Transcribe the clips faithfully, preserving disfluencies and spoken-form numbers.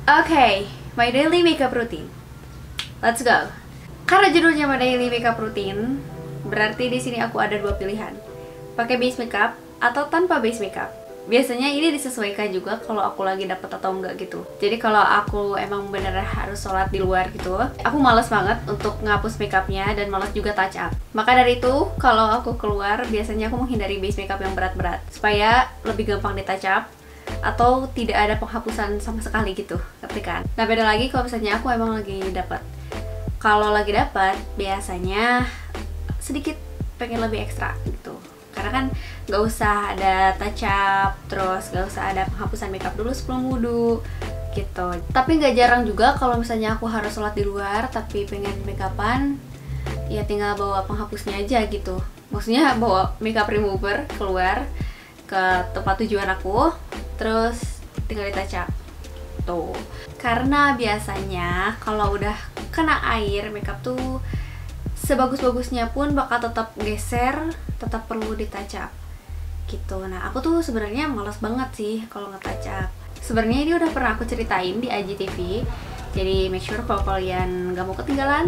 Okay, my daily makeup routine. Let's go. Karena judulnya my daily makeup routine, berarti di sini aku ada dua pilihan. Pakai base makeup atau tanpa base makeup. Biasanya ini disesuaikan juga kalau aku lagi dapet atau enggak gitu. Jadi kalau aku emang beneran harus sholat di luar gitu, aku males banget untuk ngapus makeupnya dan males juga touch up. Maka dari itu, kalau aku keluar, biasanya aku menghindari base makeup yang berat-berat supaya lebih gampang di touch up atau tidak ada penghapusan sama sekali gitu, ngerti kan? Nah beda lagi kalau misalnya aku emang lagi dapet. Kalau lagi dapet, biasanya sedikit pengen lebih ekstra gitu. Karena kan nggak usah ada touch up, terus nggak usah ada penghapusan makeup dulu sebelum wudhu gitu. Tapi nggak jarang juga kalau misalnya aku harus sholat di luar tapi pengen makeupan, ya tinggal bawa penghapusnya aja gitu. Maksudnya bawa makeup remover keluar ke tempat tujuan aku, terus tinggal di touch up tuh. Karena biasanya kalau udah kena air, makeup tuh sebagus-bagusnya pun bakal tetap geser, tetap perlu di touch up gitu. Nah aku tuh sebenarnya malas banget sih kalau nge-touch up. Sebenarnya ini udah pernah aku ceritain di I G T V, jadi make sure kalau kalian gak mau ketinggalan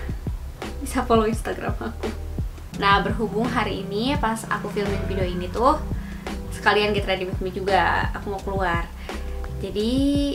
bisa follow Instagram aku. Nah berhubung hari ini pas aku filmin video ini tuh sekalian get ready with me juga, aku mau keluar, jadi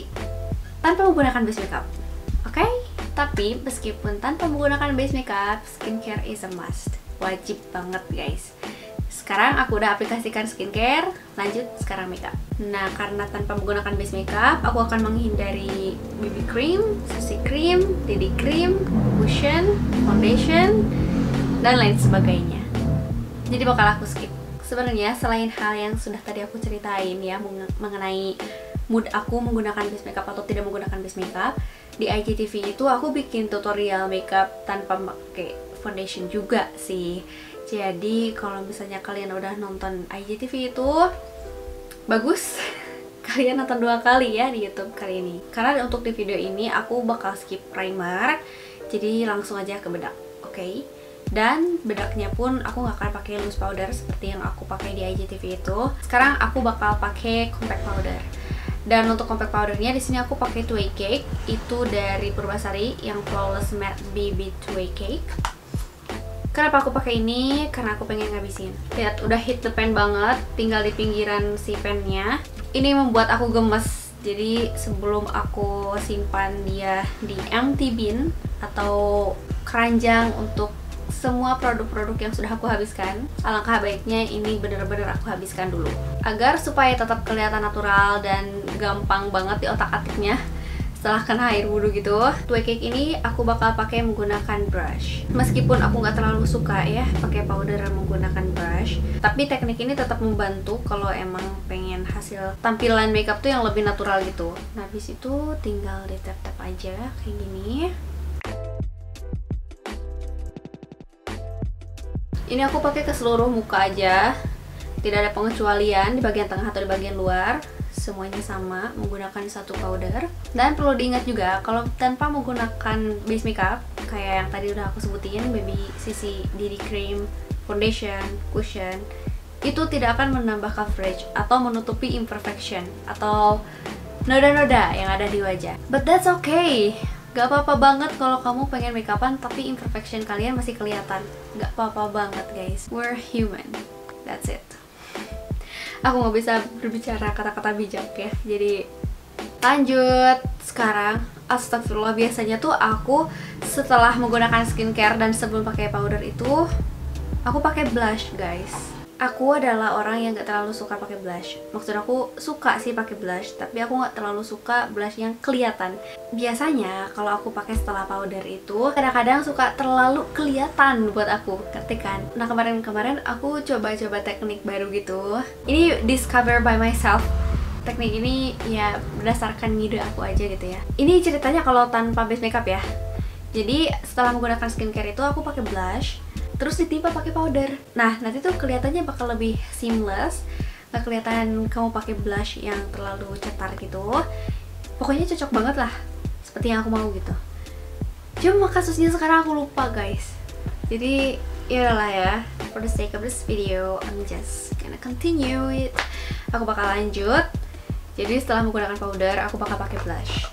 tanpa menggunakan base makeup, oke? Okay? Tapi meskipun tanpa menggunakan base makeup, skincare is a must, wajib banget guys. Sekarang aku udah aplikasikan skincare, lanjut sekarang makeup. Nah karena tanpa menggunakan base makeup, aku akan menghindari B B cream, C C cream, D D cream, cushion, foundation, dan lain sebagainya. Jadi bakal aku skip. Sebenarnya selain hal yang sudah tadi aku ceritain ya mengenai mood aku menggunakan base makeup atau tidak menggunakan base makeup, di I G T V itu aku bikin tutorial makeup tanpa pakai foundation juga sih. Jadi kalau misalnya kalian udah nonton I G T V itu bagus kalian nonton dua kali ya di YouTube kali ini. Karena untuk di video ini aku bakal skip primer, jadi langsung aja ke bedak, oke? Okay? Dan bedaknya pun aku nggak akan pakai loose powder seperti yang aku pakai di I G T V itu. Sekarang aku bakal pakai compact powder. Dan untuk compact powdernya di sini aku pakai two way cake, itu dari Purbasari yang flawless matte B B two way cake. Kenapa aku pakai ini? Karena aku pengen ngabisin. Lihat udah hit the pan banget, tinggal di pinggiran si pannya. Ini membuat aku gemes. Jadi sebelum aku simpan dia di empty bin atau keranjang untuk semua produk-produk yang sudah aku habiskan, alangkah baiknya ini bener-bener aku habiskan dulu agar supaya tetap kelihatan natural dan gampang banget di otak-atiknya setelah kena air wudhu gitu. Two way cake ini aku bakal pakai menggunakan brush. Meskipun aku nggak terlalu suka ya pakai powder menggunakan brush, tapi teknik ini tetap membantu kalau emang pengen hasil tampilan makeup tuh yang lebih natural gitu. Nah habis itu tinggal di tap-tap aja kayak gini. Ini aku pakai ke seluruh muka aja, tidak ada pengecualian di bagian tengah atau di bagian luar, semuanya sama menggunakan satu powder. Dan perlu diingat juga kalau tanpa menggunakan base makeup kayak yang tadi udah aku sebutin, baby C C, D D cream, foundation, cushion, itu tidak akan menambah coverage atau menutupi imperfection atau noda-noda yang ada di wajah. But that's okay. Gak apa-apa banget kalau kamu pengen makeupan tapi imperfection kalian masih kelihatan. Gak apa-apa banget guys, we're human, that's it. Aku gak bisa berbicara kata-kata bijak ya, jadi lanjut. Sekarang, astagfirullah, biasanya tuh aku setelah menggunakan skincare dan sebelum pakai powder itu aku pakai blush guys. Aku adalah orang yang gak terlalu suka pakai blush. Maksud aku suka sih pakai blush, tapi aku gak terlalu suka blush yang kelihatan. Biasanya kalau aku pakai setelah powder itu kadang-kadang suka terlalu kelihatan buat aku, ngerti kan? Nah kemarin-kemarin aku coba-coba teknik baru gitu. Ini discover by myself. Teknik ini ya berdasarkan ide aku aja gitu ya. Ini ceritanya kalau tanpa base makeup ya. Jadi setelah menggunakan skincare itu aku pakai blush, terus ditimpa pakai powder. Nah nanti tuh kelihatannya bakal lebih seamless, nggak kelihatan kamu pakai blush yang terlalu cetar gitu. Pokoknya cocok banget lah, seperti yang aku mau gitu. Cuma kasusnya sekarang aku lupa guys. Jadi ya udahlah ya, for the sake of this video, I'm just gonna continue it. Aku bakal lanjut. Jadi setelah menggunakan powder, aku bakal pakai blush.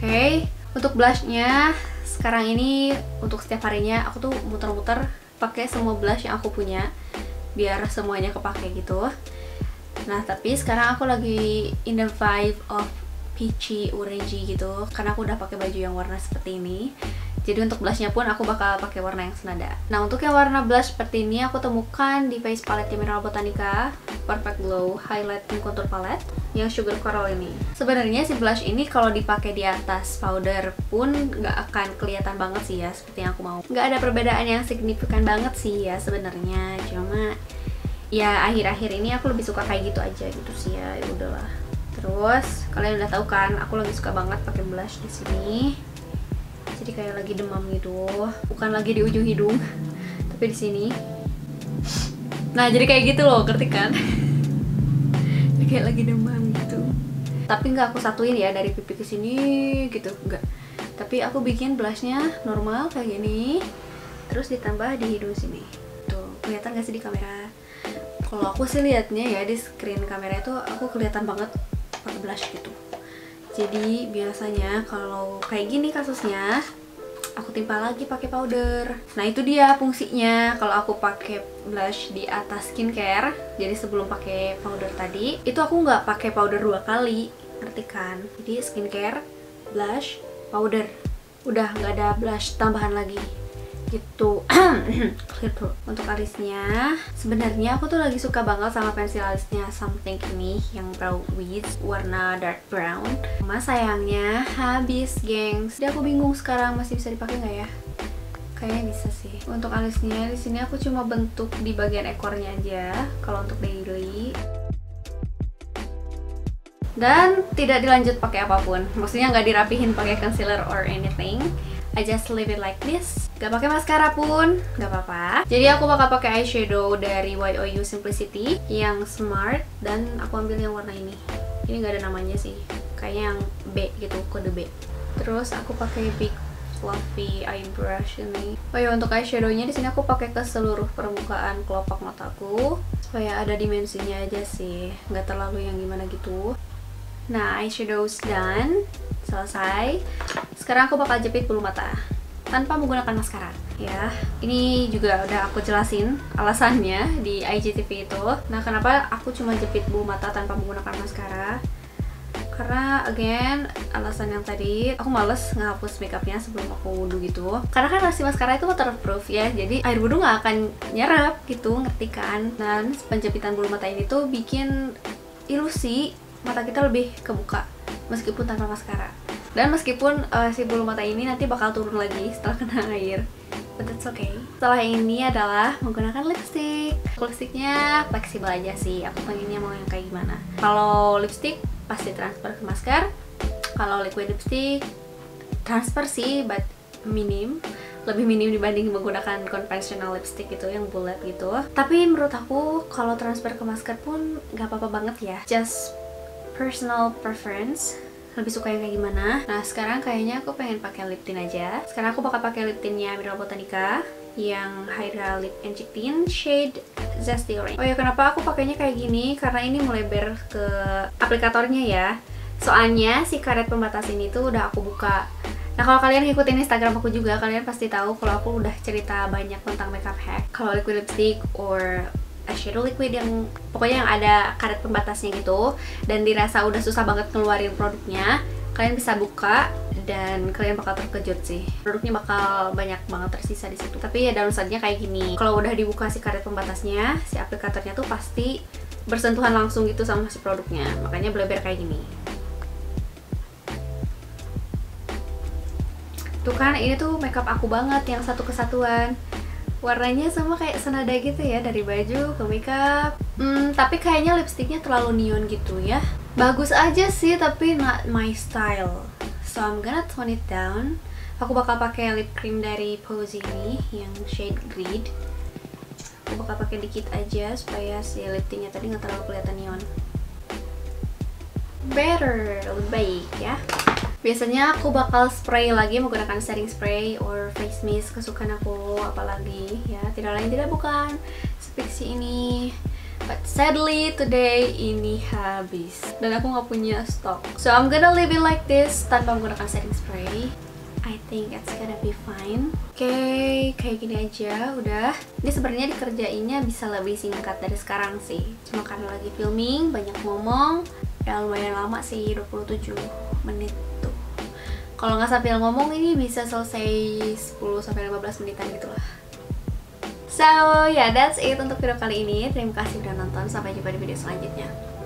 Oke, untuk blushnya sekarang ini untuk setiap harinya aku tuh muter-muter pakai semua blush yang aku punya biar semuanya kepake gitu. Nah, tapi sekarang aku lagi in the vibe of peachy orangey gitu karena aku udah pakai baju yang warna seperti ini. Jadi untuk blushnya pun aku bakal pakai warna yang senada. Nah, untuk yang warna blush seperti ini aku temukan di face palette Mineral Botanica Perfect Glow Highlight and Contour Palette yang Sugar Coral ini. Sebenarnya si blush ini kalau dipakai di atas powder pun nggak akan kelihatan banget sih ya, seperti yang aku mau. Nggak ada perbedaan yang signifikan banget sih ya sebenarnya. Cuma ya akhir-akhir ini aku lebih suka kayak gitu aja gitu sih ya. Ya udahlah. Terus kalian udah tahu kan, aku lagi suka banget pakai blush di sini. Jadi kayak lagi demam gitu, bukan lagi di ujung hidung, tapi di sini. Nah, jadi kayak gitu loh, ngerti kan? Jadi kayak lagi demam gitu. Tapi nggak aku satuin ya dari pipi ke sini gitu, nggak. Tapi aku bikin blushnya normal kayak gini, terus ditambah di hidung sini. Tuh, kelihatan nggak sih di kamera? Kalau aku sih liatnya ya di screen kamera itu aku kelihatan banget pakai blush gitu. Jadi biasanya kalau kayak gini kasusnya aku timpa lagi pakai powder. Nah, itu dia fungsinya kalau aku pakai blush di atas skincare. Jadi sebelum pakai powder tadi itu aku nggak pakai powder dua kali, ngerti kan? Jadi skincare, blush, powder, udah nggak ada blush tambahan lagi gitu. Untuk alisnya sebenarnya aku tuh lagi suka banget sama pensil alisnya Something ini yang brow wiz warna dark brown. Cuma sayangnya habis, gengs. Jadi aku bingung sekarang masih bisa dipakai nggak ya? Kayaknya bisa sih. Untuk alisnya di sini aku cuma bentuk di bagian ekornya aja kalau untuk daily. Dan tidak dilanjut pakai apapun. Maksudnya nggak dirapihin pakai concealer or anything. I just leave it like this. Gak pakai maskara pun, gak apa-apa. Jadi aku bakal pakai eyeshadow dari Y O U Simplicity yang Smart dan aku ambil yang warna ini. Ini gak ada namanya sih, kayaknya yang B gitu, kode B. Terus aku pakai Big Fluffy eye brush ini. Oh ya, untuk eyeshadownya di sini aku pakai ke seluruh permukaan kelopak mataku supaya ada dimensinya aja sih, nggak terlalu yang gimana gitu. Nah, eyeshadow's done, selesai. Sekarang aku bakal jepit bulu mata tanpa menggunakan maskara ya. Ini juga udah aku jelasin alasannya di I G T V itu. Nah, kenapa aku cuma jepit bulu mata tanpa menggunakan maskara? Karena again, alasan yang tadi, aku males ngehapus makeupnya sebelum aku wudhu gitu. Karena kan si maskara itu waterproof ya, jadi air wudhu nggak akan nyerap gitu, ngerti kan? Dan penjepitan bulu mata ini tuh bikin ilusi mata kita lebih kebuka meskipun tanpa maskara. Dan meskipun uh, si bulu mata ini nanti bakal turun lagi setelah kena air, but that's okay. Setelah ini adalah menggunakan lipstick. Lipsticknya fleksibel aja sih, aku pengennya mau yang kayak gimana. Kalau lipstick pasti transfer ke masker. Kalau liquid lipstick transfer sih, but minim. Lebih minim dibanding menggunakan conventional lipstick itu yang bulat gitu. Tapi menurut aku kalau transfer ke masker pun gak apa-apa banget ya. Just personal preference, lebih suka yang kayak gimana. Nah, sekarang kayaknya aku pengen pakai lip tint aja. Sekarang aku bakal pakai lip tintnya Mineral Botanica yang Hydra Lip and Cheek Tint shade Zesty Orange. Oh ya, kenapa aku pakainya kayak gini? Karena ini melebar ke aplikatornya ya. Soalnya si karet pembatas ini tuh udah aku buka. Nah, kalau kalian ngikutin Instagram aku juga, kalian pasti tahu kalau aku udah cerita banyak tentang makeup hack. Kalau liquid lipstick or eyeshadow liquid yang pokoknya yang ada karet pembatasnya gitu dan dirasa udah susah banget ngeluarin produknya, kalian bisa buka dan kalian bakal terkejut sih. Produknya bakal banyak banget tersisa di situ. Tapi ya downside-nya kayak gini. Kalau udah dibuka si karet pembatasnya, si aplikatornya tuh pasti bersentuhan langsung gitu sama si produknya. Makanya bleber kayak gini. Tuh kan, ini tuh makeup aku banget yang satu kesatuan. Warnanya sama kayak senada gitu ya, dari baju ke makeup. Hmm, tapi kayaknya lipstiknya terlalu neon gitu ya. Bagus aja sih, tapi not my style. So I'm gonna tone it down. Aku bakal pakai lip cream dari Pose ini yang shade Grid. Aku bakal pakai dikit aja supaya si lip tintnya tadi nggak terlalu kelihatan neon. Better, lebih baik ya. Biasanya aku bakal spray lagi menggunakan setting spray or face mist kesukaan aku, apalagi ya tidak lain tidak bukan Spixie ini. but sadly today ini habis dan aku nggak punya stok. So I'm gonna leave it like this tanpa menggunakan setting spray. I think it's gonna be fine. Oke, okay, kayak gini aja udah. Ini sebenarnya dikerjainnya bisa lebih singkat dari sekarang sih. Cuma karena lagi filming, banyak ngomong, ya lumayan lama sih, dua puluh tujuh menit tuh. Kalau nggak sambil ngomong ini bisa selesai sepuluh sampai lima belas menitan gitu lah. So, yeah, that's it untuk video kali ini. Terima kasih udah nonton. Sampai jumpa di video selanjutnya.